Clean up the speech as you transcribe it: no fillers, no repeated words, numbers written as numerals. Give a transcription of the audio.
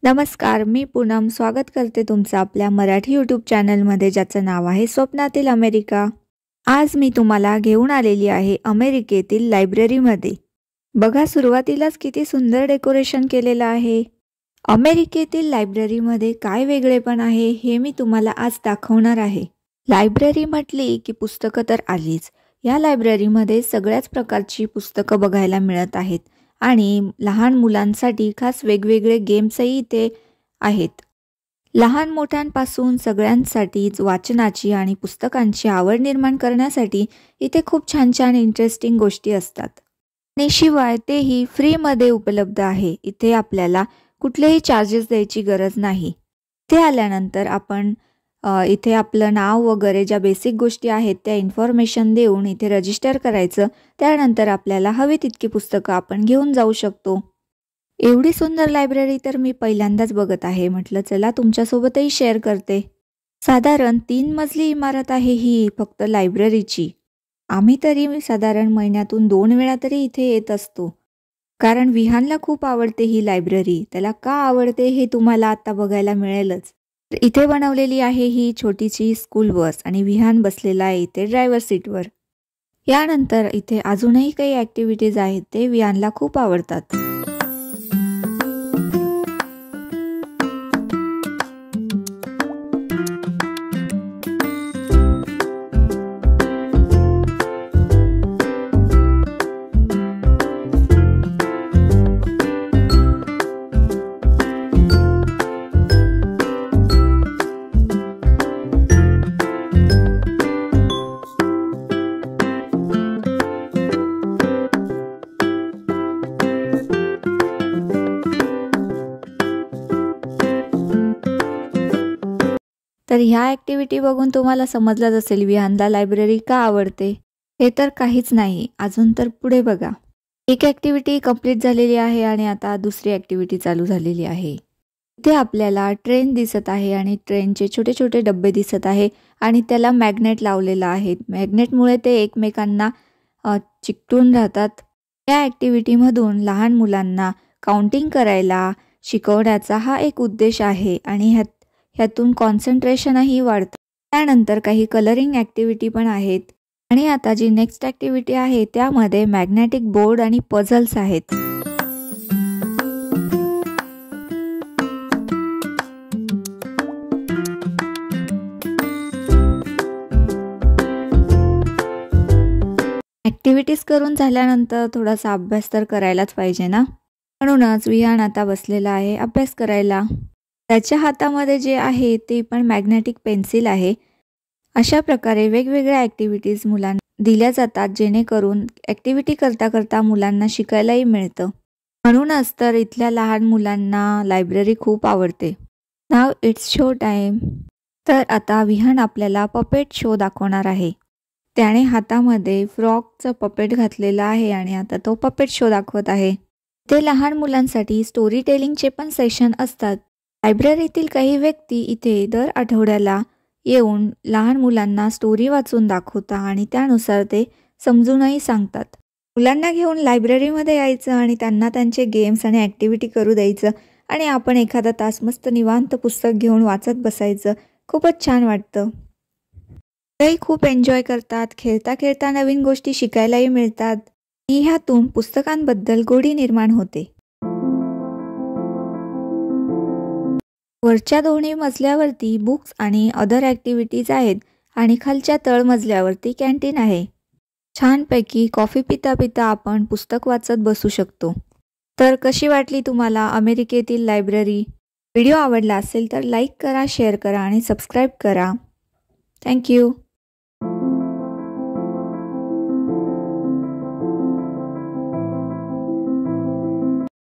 नमस्कार, मी पूनम स्वागत करते तुमचं आपल्या मराठी यूट्यूब चॅनलमध्ये ज्याचं नाव आहे स्वप्नातील अमेरिका। आज मी तुम्हाला घेऊन आलेली आहे अमेरिकेतील लायब्ररीमध्ये। बघा सुरुवातीलाच किती सुंदर डेकोरेशन केलेलं आहे। अमेरिकेतील लायब्ररीमध्ये काय वेगळेपण आहे हे मी तुम्हाला आज दाखवणार आहे। लायब्ररी म्हटली की पुस्तकं तर आलीच। या लायब्ररीमध्ये सगळ्याच प्रकारची पुस्तकं बघायला मिळत आहेत आणि लहान मुलांसाठी खास वेगवेगळे गेम्सही इथे आहेत। लहान मोठ्यांपासून सगळ्यांसाठीच वाचनाची आणि पुस्तकांची आवड निर्माण करण्यासाठी इथे खूप छान छान इंटरेस्टिंग गोष्टी असतात आणि शिवाय तेही फ्रीमध्ये उपलब्ध आहे। इथे आपल्याला कुठलेही चार्जेस द्यायची गरज नाही। इथे आल्यानंतर आपण इथे आपलं नाव वगैरे ज्या बेसिक गोष्टी आहेत त्या इन्फॉर्मेशन देऊन इथे रजिस्टर करायचं। त्यानंतर आपल्याला हवी तितकी पुस्तकं आपण घेऊन जाऊ शकतो। एवढी सुंदर लायब्ररी तर मी पहिल्यांदाच बघत आहे। म्हटलं चला तुमच्यासोबतही शेअर करते। साधारण 3 मजली इमारत आहे ही फक्त लायब्ररीची। आम्ही तरी साधारण महिन्यातून 2 वेळा तरी इथे येत असतो, कारण विहानला खूप आवडते ही लायब्ररी। त्याला का आवडते हे तुम्हाला आता बघायला मिळेलच। इथे बनवलेली आहे ही छोटीशी स्कूल बस आणि विहान बसलेला आहे इथे ड्रायव्हर सीटवर। यानंतर इथे अजूनही काही ॲक्टिव्हिटीज आहेत ते विहानला खूप आवडतात। तर ह्या ॲक्टिव्हिटी बघून तुम्हाला समजलंच असेल विहानला लायब्ररी का आवडते। हे तर काहीच नाही, अजून तर पुढे बघा। एक ॲक्टिव्हिटी कंप्लीट झालेली आहे आणि आता दुसरी ॲक्टिव्हिटी चालू झालेली आहे। इथे आपल्याला ट्रेन दिसत आहे आणि ट्रेनचे छोटे छोटे डब्बे दिसत आहे आणि त्याला मॅग्नेट लावलेला आहे। मॅग्नेटमुळे ते एकमेकांना चिकटून राहतात। या ॲक्टिव्हिटीमधून लहान मुलांना काउंटिंग करायला शिकवण्याचा हा एक उद्देश आहे आणि ह्यातून कॉन्सन्ट्रेशनही वाढतं। त्यानंतर काही कलरिंग ॲक्टिव्हिटी पण आहेत आणि आता जी नेक्स्ट ॲक्टिव्हिटी आहे त्यामध्ये मॅग्नेटिक बोर्ड आणि पझल्स आहेत। ॲक्टिव्हिटीज करून झाल्यानंतर थोडासा अभ्यास तर करायलाच पाहिजे ना, म्हणूनच विहान आता बसलेला आहे अभ्यास करायला। त्याच्या हातामध्ये जे आहे ते पण मॅग्नेटिक पेन्सिल आहे। अशा प्रकारे वेगवेगळ्या ॲक्टिव्हिटीज मुलांना दिल्या जातात जेणेकरून ॲक्टिव्हिटी करता करता मुलांना शिकायलाही मिळतं। म्हणूनच तर इथल्या लहान मुलांना लायब्ररी खूप आवडते। Now it's show time. तर आता विहान आपल्याला पपेट शो दाखवणार आहे। त्याने हातामध्ये फ्रॉकचं पपेट घातलेलं आहे आणि आता तो पपेट शो दाखवत आहे। ते लहान मुलांसाठी स्टोरी टेलिंगचे पण सेशन असतात। लायब्ररीतील काही व्यक्ती इथे दर आठवड्याला येऊन लहान मुलांना स्टोरी वाचून दाखवतात आणि त्यानुसार ते समजूनही सांगतात। मुलांना घेऊन लायब्ररीमध्ये यायचं आणि त्यांना त्यांचे गेम्स आणि ॲक्टिव्हिटी करू द्यायचं आणि आपण एखादा तास मस्त निवांत पुस्तक घेऊन वाचत बसायचं। खूपच छान वाटतं। मुलंही खूप एन्जॉय करतात। खेळता खेळता नवीन गोष्टी शिकायलाही मिळतात आणि ह्यातून पुस्तकांबद्दल गोडी निर्माण होते। वरच्या दोन्ही मजल्यावरती बुक्स आणि अदर ॲक्टिव्हिटीज आहेत आणि खालच्या तळमजल्यावरती कॅन्टीन आहे। छानपैकी कॉफी पिता पिता आपण पुस्तक वाचत बसू शकतो। तर कशी वाटली तुम्हाला अमेरिकेतील लायब्ररी? व्हिडिओ आवडला असेल तर लाईक करा, शेअर करा आणि सबस्क्राईब करा। थँक्यू।